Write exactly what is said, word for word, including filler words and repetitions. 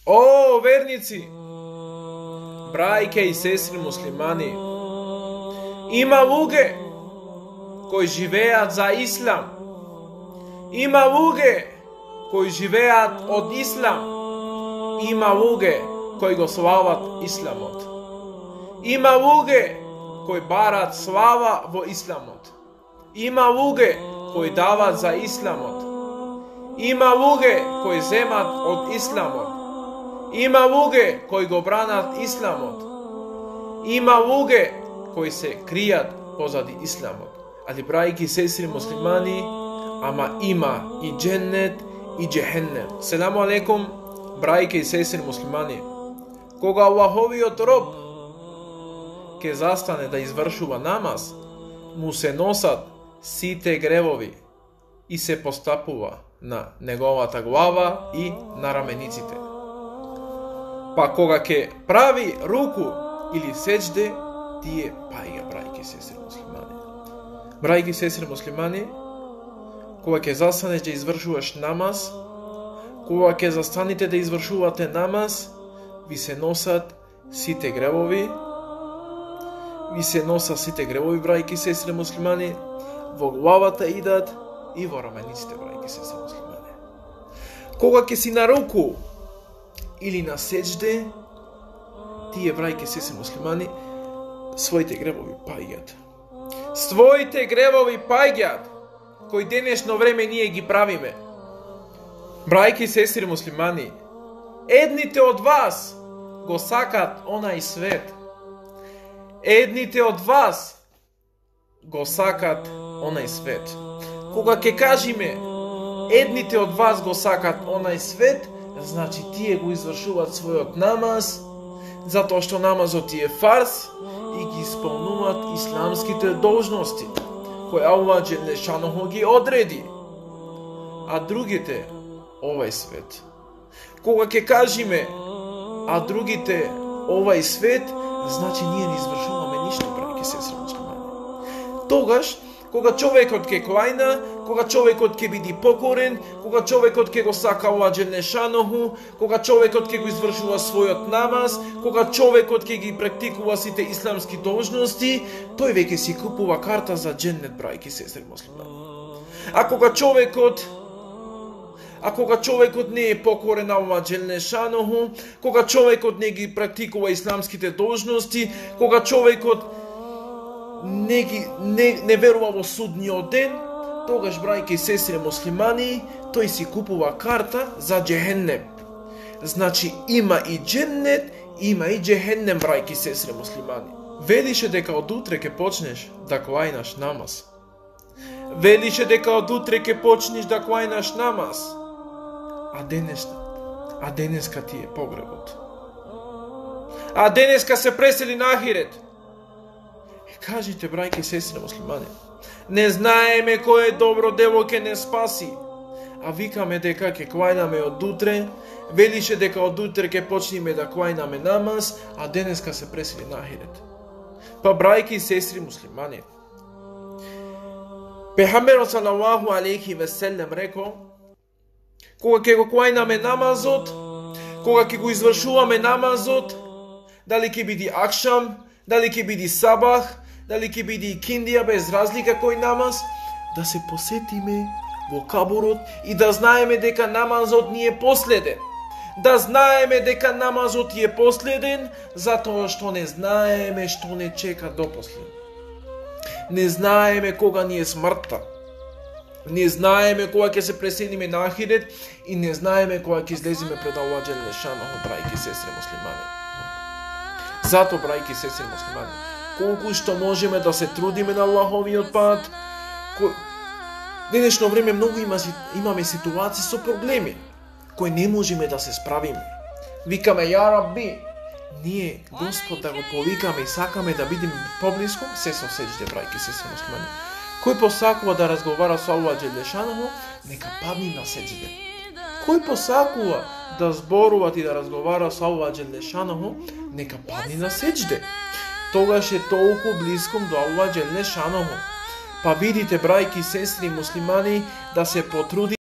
О, верници, брајке и сестри муслимани, има луѓе кои живеат за ислам. Има луѓе кои живеат од ислам. Има луѓе кои го слават исламот. Има луѓе кои барат слава во исламот. Има луѓе кои дават за исламот. Има луѓе кои земат од исламот. Има луѓе кои го бранат исламот. Има луѓе кои се кријат позади исламот. Али брајки сестри муслимани, ама има и дженнет и джехеннем. Селаму алейкум, брајки и сестри муслимани. Кога Аллаховиот роб ке застане да извршува намаз, му се носат сите гревови и се постапува на неговата глава и на рамениците. Па кога ќе прави руку или сеџде, тие паѓа, брајки сестри муслимани. Брајки сестри муслимани, кога ќе застанеш да извршуваш намаз, кога ќе застанете да извршувате намаз, ви се носат сите гревови, ви се носат сите гревови, брајки сестри муслимани, во главата идат и во рамениците, брајки сестри муслимани. Кога ќе си на руку или на сеџде, тие, брајки сестри муслимани, своите гревови паѓат. Своите гревови паѓат, кои денешно време ние ги правиме. Брајки сестри муслимани, едните од вас го сакат онај свет. Едните од вас го сакат онај свет. Кога ќе кажеме едните од вас го сакат онај свет, значи тие го извршуваат својот намаз, затоа што намазот е фарз и ги исполнуваат исламските должности, кои Аллах џеле шануху ги одреди. А другите, овај свет. Кога ќе кажеме, а другите, овај свет, значи ние не извршуваме ништо, брајки сестри муслимани. Тогаш, кога човекот ќе клајна, кога човекот ќе биде покорен, кога човекот ќе го сака Аллах џеле шануху, кога човекот ќе го извршува својот намаз, кога човекот ќе ги практикува сите исламски должности, тој веќе си купува карта за дженнет, брајки сестри муслимани. А кога човекот А кога човекот не е покорен на Аллах џеле шануху, кога човекот не ги практикува исламските должности, кога човекот не, ги, не, не верува во судниот ден, тогаш, брајки и сестри муслимани, тој си купува карта за джехеннем. Значи има и дженнет, има и джехеннем, брајки и сестри муслимани. Велише дека од утре ќе почнеш да клајнаш намаз. Велише дека од утре ќе почнеш да клајнаш намаз. А денеска, а денеска ти е погребот. А денеска се пресели на ахирет. Е, кажите, брајки и сестри муслимани, не знаеме кој е добро дело ќе не спаси, а викаме дека ќе клајнаме од утре, велише дека од утре ќе почнеме да клајнаме намаз, а денеска се пресели на ахирет. Па брајки и сестри муслимани, Пейгамберот салаллаху алейхи ве селем рекол, кога ќе го клајнаме намазот, кога ќе го извршуваме намазот, дали ќе биде акшам, дали ќе биде сабах, дали ќе биде и киндија, без разлика кој намаз, да се посетиме во кабурот и да знаеме дека намазот ни е последен. Да знаеме дека намазот е последен, затоа што не знаеме што не чека допослед. Не знаеме кога ни е смртта. Не знаеме кога ќе се преселиме на ахирет и не знаеме кога ќе излеземе пред Аллах џеле шануху, брајки сестри муслимани. Зато, брајки сестри муслимани, колку што можеме да се трудиме на Аллаховиот пат, кој... денешно време многу има, имаме ситуации со проблеми кои не можеме да се справиме. Викаме, ја Рабби, ние Господ да го повикаме и сакаме да бидеме поблиску, се со сеџде, брајки сестри муслимани. Кој посакува да разговара со Аллах џеле шануху, нека падне на сеџде. Кој посакува да зборува и да разговара со Аллах џеле шануху, нека падне на сеџде. Тогаш е толку блиском до Аллах џеле шануху. Па видите, брајки, сестри, муслимани, да се потруди